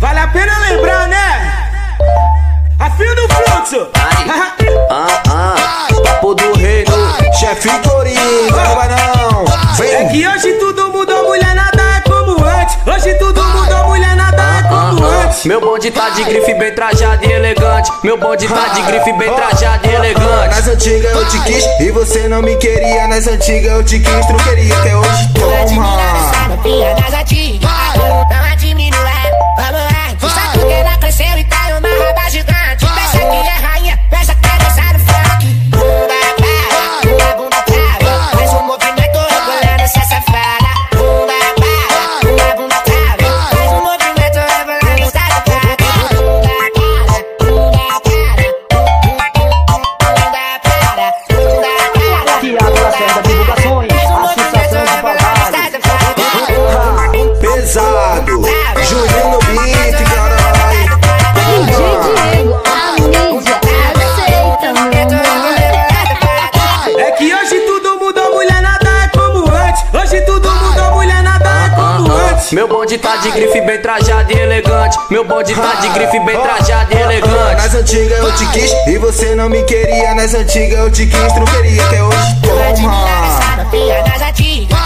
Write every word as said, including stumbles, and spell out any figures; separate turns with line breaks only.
Vale a pena lembrar, né? Afio do fluxo.
Ah, ah, papo do reino, chefe Coringa, não vai não. Vem.
É que hoje tudo mudou, mulher, nada é como antes. Hoje tudo mudou, mulher, nada é como antes.
Meu bonde tá de grife bem trajado e elegante. Meu bonde tá de grife bem trajado e elegante.
Nas antigas eu te quis e você não me queria. Nas antigas eu te quis, tu queria até hoje. Toma.
Das antigas, não admiro, é. Vamos lá, só porque ela cresceu e tem uma roda gigante. Pensa que é rainha, pensa que é dançar no funk. Bunda para, bunda, bunda trava. Faz um movimento rebolando essa safada. Bunda para, bunda, bunda trava. Faz um movimento rebolando essa safada. Bunda para, bunda para. Bunda para, bunda para.
Tiago Lacerda, divulgações, associação de palavras.
Pesado, Juninho no beat, caralho.
D J Diego, a mídia aceita, meu amor.
É que hoje tudo mudou, mulher, nada é como antes. Hoje tudo mudou, mulher, nada é como antes.
Meu bonde tá de grife bem trajado e elegante. Meu bonde tá de grife bem trajado e elegante.
Nas antigas eu te quis e você não me queria. Nas antigas eu te quis, tu queria até hoje. Toma.
Das antigas,